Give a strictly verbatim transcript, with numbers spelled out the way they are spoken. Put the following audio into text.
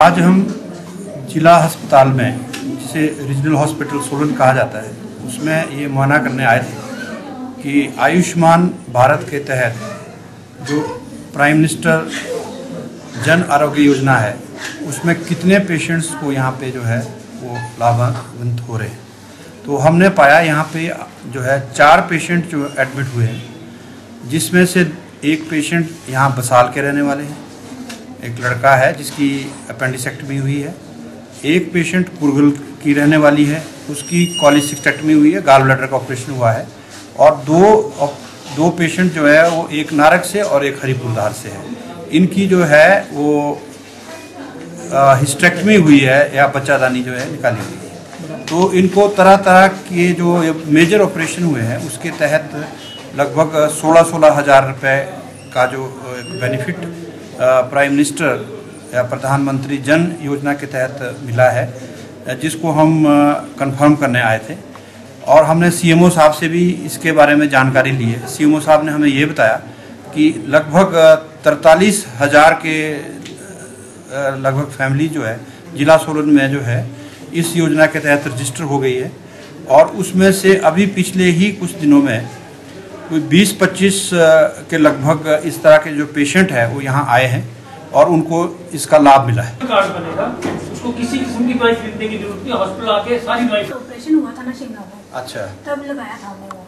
आज हम जिला अस्पताल में, जिसे रीजनल हॉस्पिटल सोलन कहा जाता है, उसमें ये मुआयना करने आए थे कि आयुष्मान भारत के तहत जो प्राइम मिनिस्टर जन आरोग्य योजना है उसमें कितने पेशेंट्स को यहाँ पे जो है वो लाभान्वित हो रहे हैं। तो हमने पाया यहाँ पे जो है चार पेशेंट जो एडमिट हुए हैं, जिसमें से एक पेशेंट यहाँ बसाल के रहने वाले हैं, एक लड़का है जिसकी अपेंडिसेक्टमी हुई है, एक पेशेंट कुरगल की रहने वाली है, उसकी कॉलिसिस्टेक्टमी हुई है, गाल ब्लैडर का ऑपरेशन हुआ है, और दो दो पेशेंट जो है वो एक नारक से और एक हरिपुरधार से है। इनकी जो है वो हिस्टेक्टमी हुई है या बच्चादानी जो है निकाली हुई है। तो इनको तरह तरह के जो मेजर ऑपरेशन हुए हैं उसके तहत लगभग सोलह सोलह हज़ार रुपये का जो बेनिफिट प्राइम मिनिस्टर या प्रधानमंत्री जन योजना के तहत मिला है, जिसको हम कंफर्म करने आए थे। और हमने सीएमओ साहब से भी इसके बारे में जानकारी ली है। सीएमओ साहब ने हमें ये बताया कि लगभग तरतालीस हज़ार के लगभग फैमिली जो है जिला सोलन में जो है इस योजना के तहत रजिस्टर हो गई है, और उसमें से अभी पिछले ही कुछ दिनों में कोई बीस पच्चीस के लगभग इस तरह के जो पेशेंट है वो यहाँ आए हैं और उनको इसका लाभ मिला है। कार्ड बनेगा, उसको किसी किस्म की दवाई खरीदने की जरूरत नहीं, हॉस्पिटल आके सारी दवाई। ऑपरेशन हुआ था ना शिमला में, अच्छा, तब लगाया था वो।